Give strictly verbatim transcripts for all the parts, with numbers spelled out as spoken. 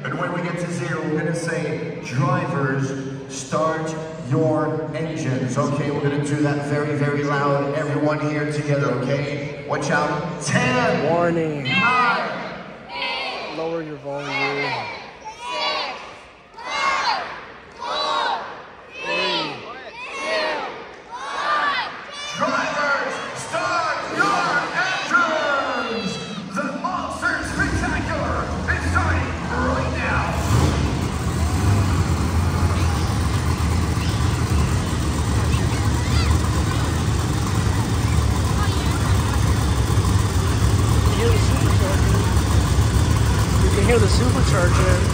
And when we get to zero, we're gonna say, drivers, start your engines. Okay, we're gonna do that very, very loud. Everyone here together, okay? Watch out. ten. Warning. nine. Lower your volume. Drivers, start your engines! The Monster Spectacular is starting right now! You can hear the supercharger. You can hear the supercharger.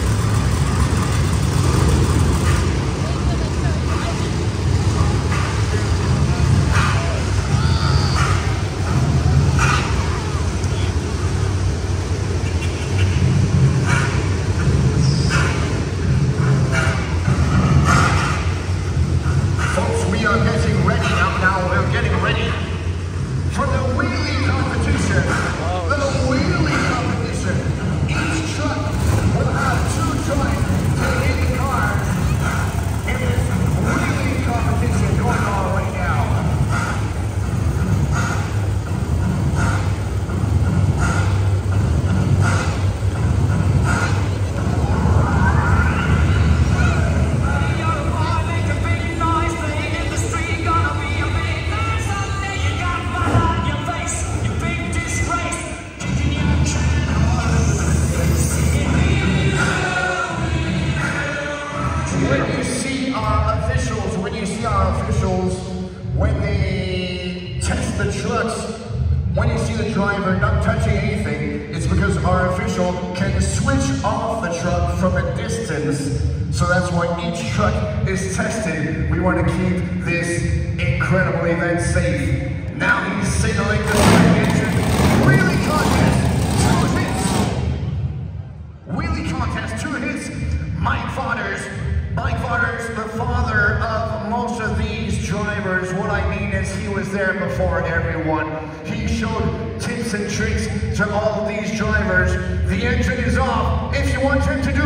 When they test the trucks, when you see the driver not touching anything, it's because our official can switch off the truck from a distance. So that's why each truck is tested. We want to keep this incredible event safe. Now he's signaling the engine. Wheelie contest, two hits. Wheelie contest, two hits. Mike Fodders. Mike Fodders, the father of most of these drivers. What I mean is he was there before everyone. He showed tips and tricks to all of these drivers. The engine is off. If you want him to do